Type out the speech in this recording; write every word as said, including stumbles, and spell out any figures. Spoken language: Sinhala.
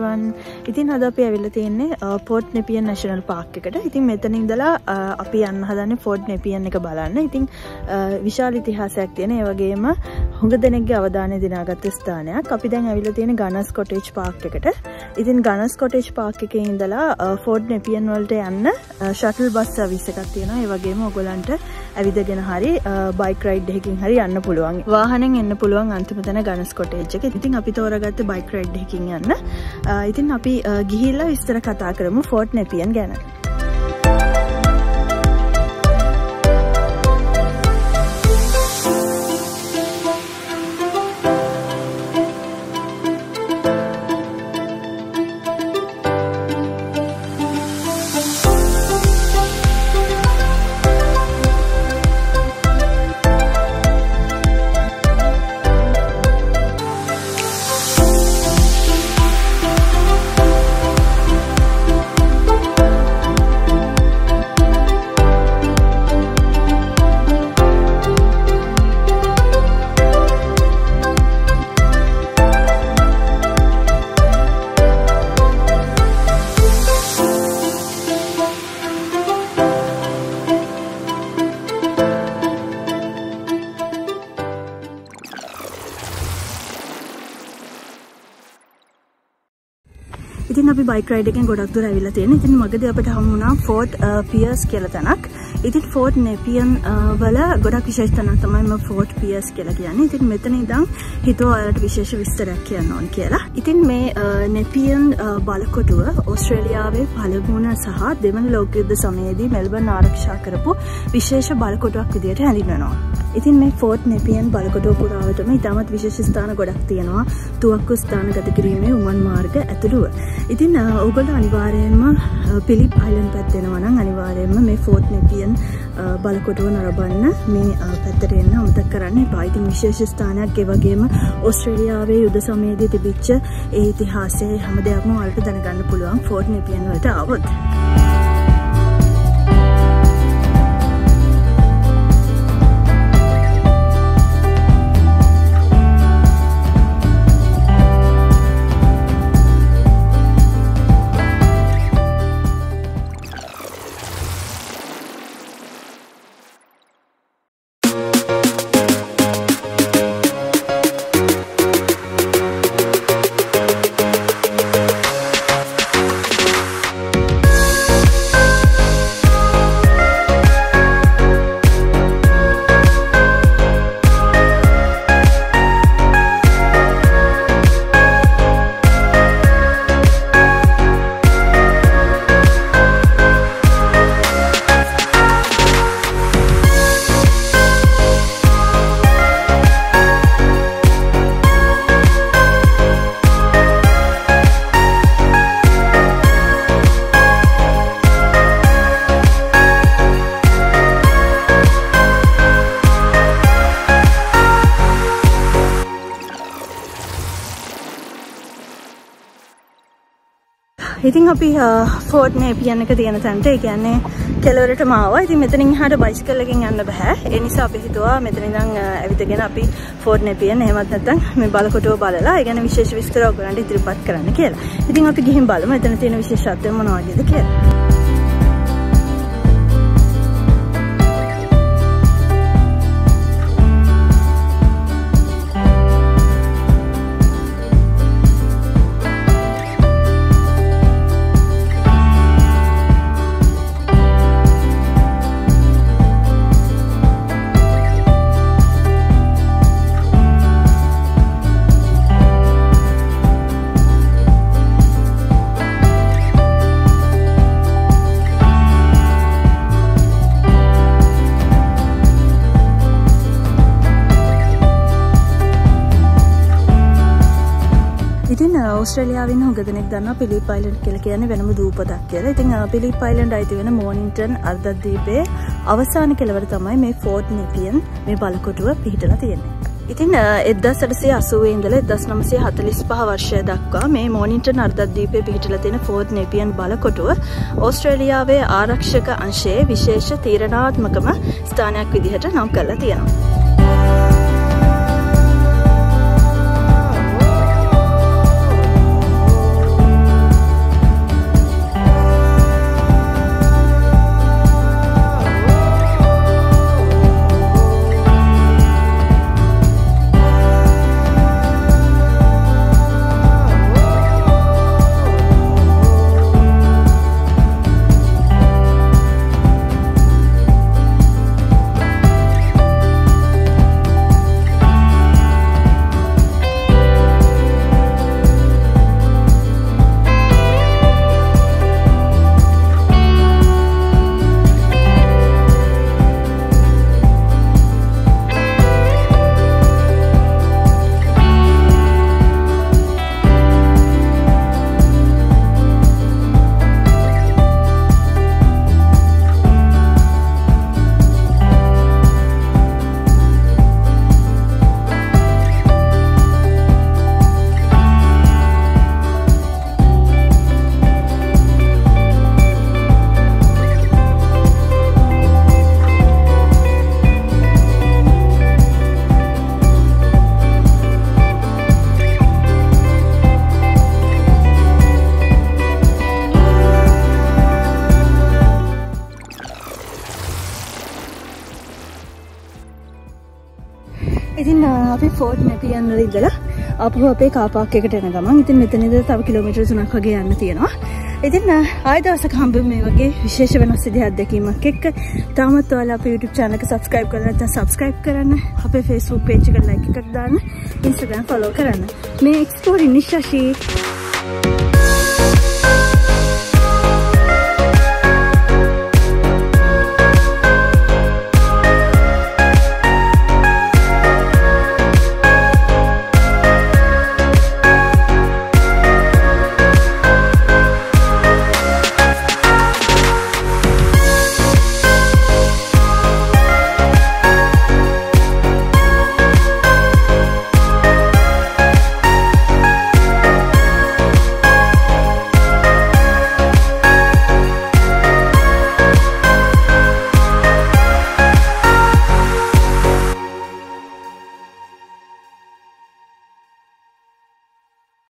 everyone. ඉතින් අද අපි ඇවිල්ලා තියෙන්නේ Fort Nepean National Park එකට. ඉතින් මෙතන ඉඳලා අපි යන්න හදන්නේ Fort Nepean එක බලන්න. ඉතින් විශාල ඉතිහාසයක් තියෙන ඒ වගේම හුඟ දෙනෙක්ගේ අවධානය දිනාගත්ත ස්ථානයක්. අපි දැන් ඇවිල්ලා තියෙන්නේ Gunners Cottage Park එකට. ඉතින් Gunners Cottage Park එකේ ඉඳලා Fort Nepean වලට යන්න shuttle bus service එකක් තියෙනවා. ඒ වගේම ඔයගලන්ට ඇවිදගෙන හරි bike ride එකකින් හරි යන්න පුළුවන්. වාහනෙන් එන්න පුළුවන් අන්තිම තැන Gunners Cottage එක. ඉතින් අපි තෝරාගත්ත bike ride එකකින් යන්න. ඉතින් අපි ගිහිල්ලා විස්තර කතා කරමු Fort Nepean ගැන. ඉතින් අපි බයික් රයිඩ් එකෙන් ගොඩක් දුර ඇවිල්ලා තියෙනවා. ඉතින් මගදී අපිට හමු වුණා Fort Pierce කියලා තැනක්. ඉතින් Fort Nepean වල ගොඩක් විශේෂ තැනක් තමයි මම Fort Pierce කියලා කියන්නේ. ඉතින් මෙතන ඉඳන් හිතුවා ඔයාලට විශේෂ විස්තරයක් කියන්න ඕන කියලා. ඉතින් මේ Nepean බලකොටුව ඕස්ට්‍රේලියාවේ පළමුවන සහ දෙවන ලෝක යුද්ධ සමයේදී මෙල්බන් ආරක්ෂා කරපු විශේෂ බලකොටුවක් විදිහට හැඳින්වෙනවා. ඉතින් මේ Fort Nepean බලකොටුව පුරාවටම ඉතාමත් විශේෂ ස්ථාන ගොඩක් තියෙනවා. තුවක්කු ස්ථාන ගත කිරීමේ උමන් මාර්ග ඇතුළුව. ඉතින් ඔයගොල්ලෝ අනිවාර්යයෙන්ම පිලිප් අයිලන්ඩ් පැත්තට එනවා නම් අනිවාර්යයෙන්ම මේ Fort Nepean බලකොටුව නරඹන්න මේ පැත්තට එන්න අමතක කරන්න එපා. ඉතින් විශේෂ ස්ථානයක් ඒ වගේම ඕස්ට්‍රේලියාවේ යුද සමයේදී තිබිච්ච ඒ ඉතිහාසයේ හැම දෙයක්ම ඔයාලට දැනගන්න පුළුවන් Fort Nepean වලට ආවොත්. ඉතින් අපි Fort Nepean එක තියෙන තැනට ඒ කියන්නේ කෙළවරටම ආවා. ඉතින් මෙතනින් එහාට බයිසිකල් එකෙන් යන්න බෑ. ඒ නිසා අපි හිතුවා මෙතන ඉඳන් ඇවිදගෙන අපි Fort Nepean එහෙමත් නැත්නම් මේ බලකොටුව බලලා ඒ ගැන විශේෂ විස්තර ඔයගලන්ට ඉදිරිපත් කරන්න කියලා. ඉතින් අපි ගිහින් බලමු එතන තියෙන විශේෂත්වය මොනවද කියලා. ඉතින් ඕස්ට්‍රේලියාවේ ඉන්න හුඟ දෙනෙක් දන්නවා පිලිප් අයිලන්ඩ් කියලා කියන්නේ වෙනම දූපතක් කියලා. ඉතින් පිලිප් අයිලන්ඩ් අයිති වෙන Mornington අර්ධද්වීපයේ අවසාන කෙළවර තමයි මේ Fort Nepean මේ බලකොටුව පිහිටලා තියෙන්නේ. ඉතින් එක්දාස් අටසිය අසූවේ ඉඳලා එක්දාස් නවසිය හතළිස් පහ වර්ෂය දක්වා මේ Mornington අර්ධද්වීපයේ පිහිටලා තියෙන Fort Nepean බලකොටුව ඕස්ට්‍රේලියාවේ ආරක්ෂක අංශයේ විශේෂ තීරණාත්මකම ස්ථානයක් විදිහට නම් කරලා තියෙනවා. ෆෝට් නෙපියන් වල ඉඳලා ආපහු අපේ කාර් පාක් එකට එන ගමන් ඉතින් මෙතන ඉඳලා තව කිලෝමීටර් තුනක් වගේ යන්න තියෙනවා. ඉතින් ආයෙ දවසක හම්බෙමු මේ වගේ විශේෂ වෙනස් විදිහ අත්දැකීමක් එක්ක. තාමත් ඔයාලා අපේ YouTube channel එක subscribe කරලා නැත්නම් subscribe කරන්න. අපේ Facebook page එකට like එකක් දාන්න. Instagram follow කරන්න. මේ exploring නිශ්ශාෂී